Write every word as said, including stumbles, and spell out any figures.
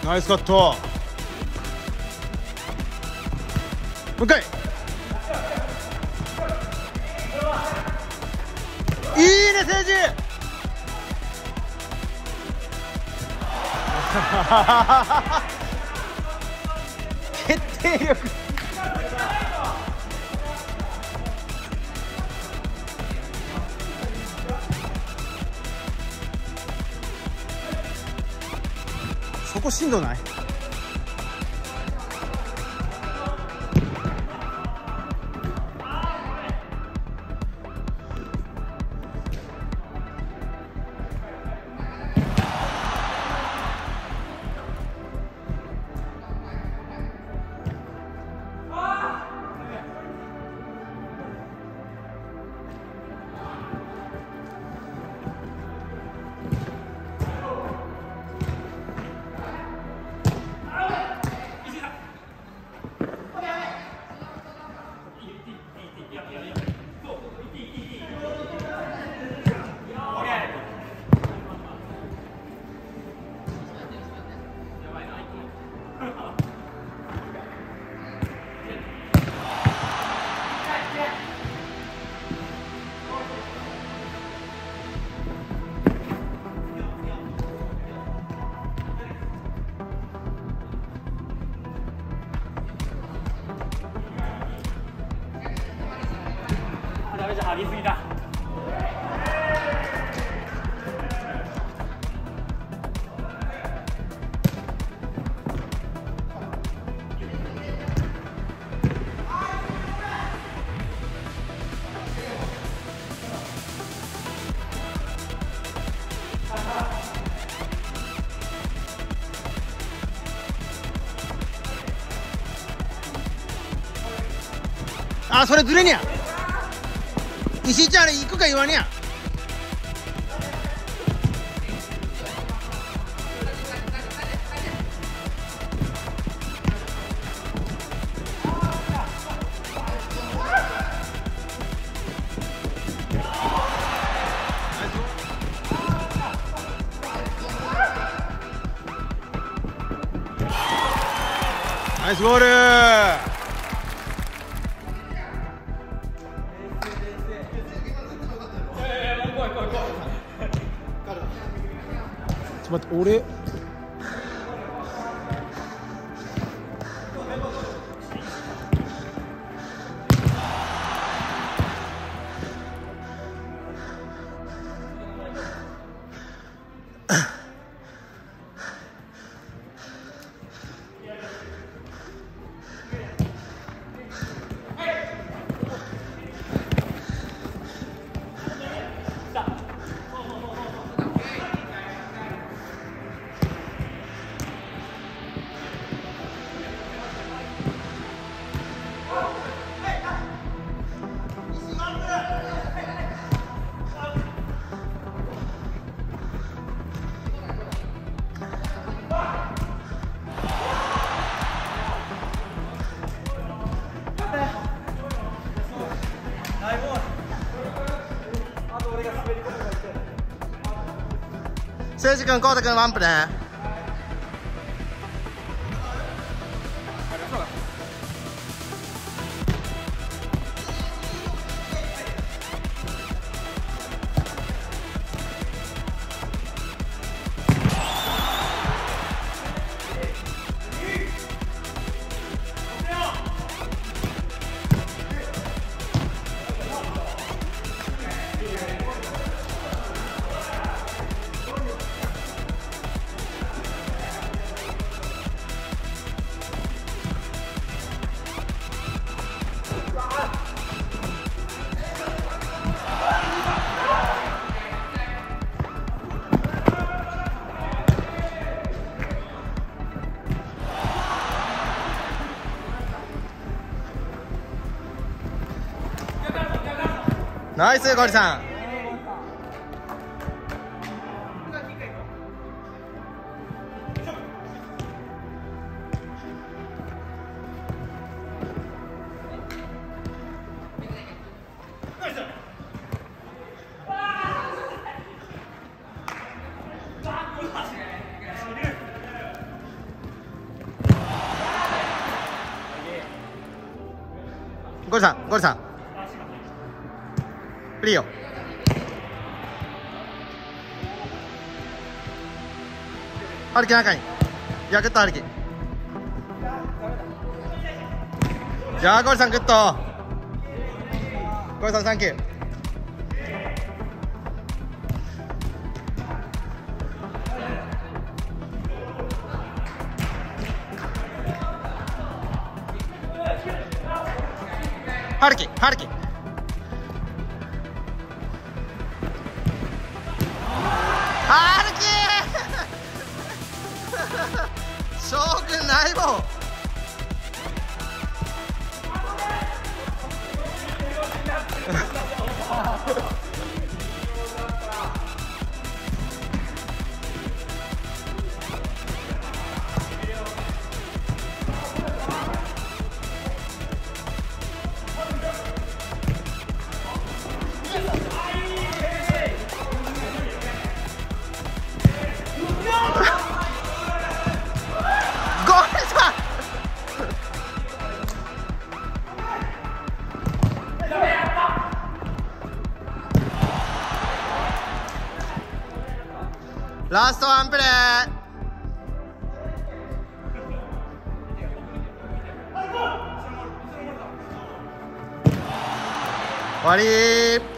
ナイスカット。もう一回。いいね誠治。決定力。そこしんどない？ 張りすぎだ。 あ、それずれにゃ。石井ちゃんあれ行くか言わにゃ。ナイスゴール。ちょっと待って、俺誠司君、コウタ君、ワンプね。ナイスゴリさん。 ルさんゴールさんフリーよ。ハルキ中にヤクッとハルキ。じゃあゴールさんグッド。ゴールさんサンキュー。ハルキハルキハルキ将軍ないもん。ラストワンプレー。終わりー。